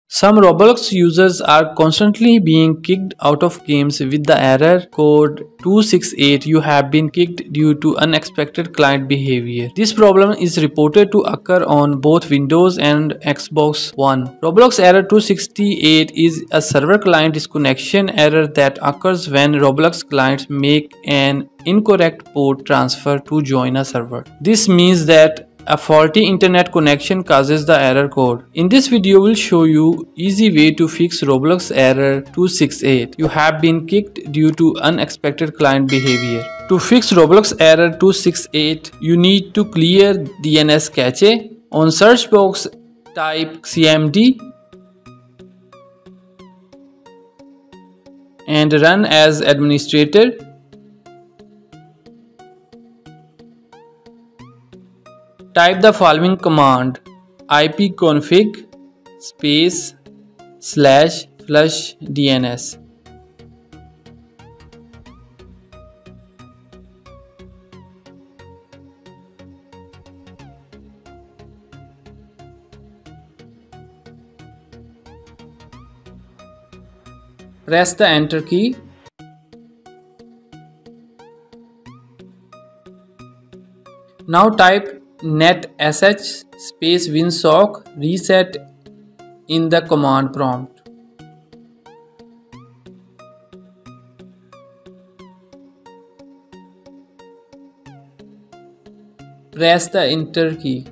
Some Roblox users are constantly being kicked out of games with the error code 268. You have been kicked due to unexpected client behavior. This problem is reported to occur on both Windows and Xbox One. Roblox error 268 is a server client disconnection error that occurs when Roblox clients make an incorrect port transfer to join a server. This means that a faulty internet connection causes the error code. In this video, we'll show you easy way to fix Roblox error 268. You have been kicked due to unexpected client behavior. To fix Roblox error 268, you need to clear DNS cache. On search box, type cmd and run as administrator. Type the following command: ipconfig /flushdns. Press the enter key. Now type net sh /winsock reset in the command prompt. Press the enter key.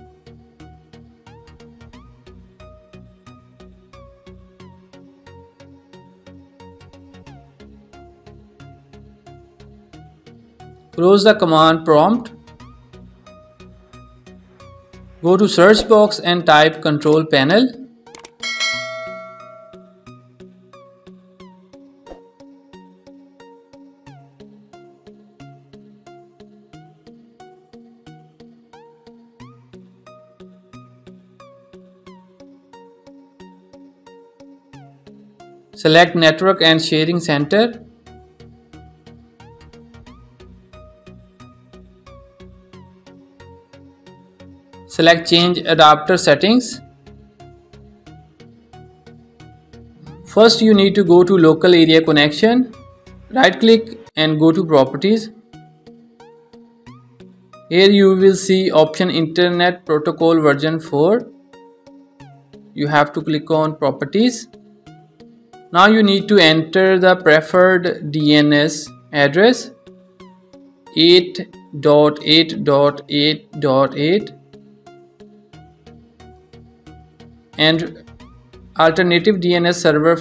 Close the command prompt. Go to search box and type control panel. Select network and sharing center. Select change adapter settings. First you need to go to local area connection. Right click and go to properties. Here you will see option internet protocol version 4. You have to click on properties. Now you need to enter the preferred DNS address 8.8.8.8 and alternative DNS server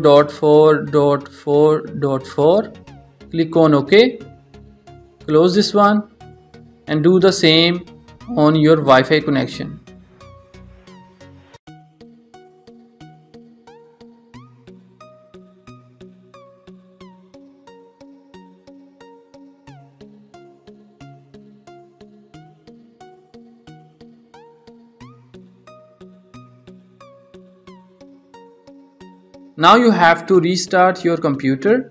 4.4.4.4. Click on OK. Close this one and do the same on your Wi-Fi connection. Now you have to restart your computer.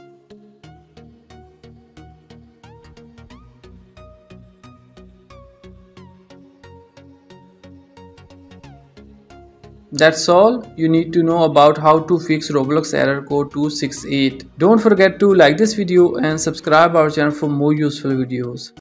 That's all you need to know about how to fix Roblox error code 268. Don't forget to like this video and subscribe our channel for more useful videos.